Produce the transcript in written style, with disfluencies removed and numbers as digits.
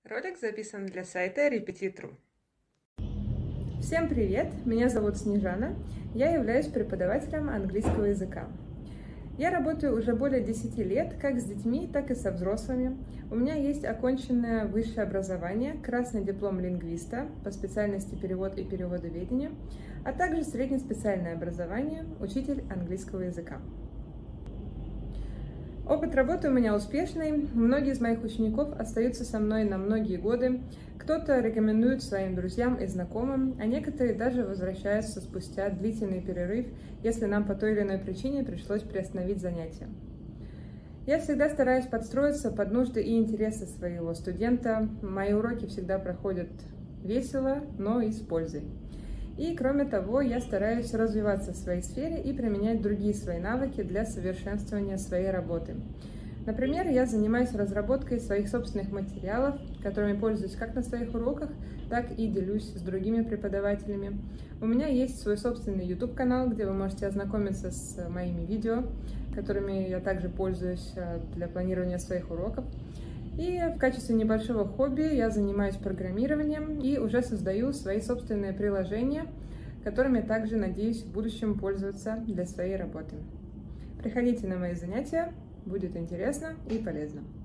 Ролик записан для сайта Repetit.ru. Всем привет! Меня зовут Снежана. Я являюсь преподавателем английского языка. Я работаю уже более 10 лет как с детьми, так и со взрослыми. У меня есть оконченное высшее образование, красный диплом лингвиста по специальности перевод и переводоведение, а также среднеспециальное образование, учитель английского языка. Опыт работы у меня успешный. Многие из моих учеников остаются со мной на многие годы. Кто-то рекомендует своим друзьям и знакомым, а некоторые даже возвращаются спустя длительный перерыв, если нам по той или иной причине пришлось приостановить занятия. Я всегда стараюсь подстроиться под нужды и интересы своего студента. Мои уроки всегда проходят весело, но и с пользой. И, кроме того, я стараюсь развиваться в своей сфере и применять другие свои навыки для совершенствования своей работы. Например, я занимаюсь разработкой своих собственных материалов, которыми пользуюсь как на своих уроках, так и делюсь с другими преподавателями. У меня есть свой собственный YouTube-канал, где вы можете ознакомиться с моими видео, которыми я также пользуюсь для планирования своих уроков. И в качестве небольшого хобби я занимаюсь программированием и уже создаю свои собственные приложения, которыми также надеюсь в будущем пользоваться для своей работы. Приходите на мои занятия, будет интересно и полезно.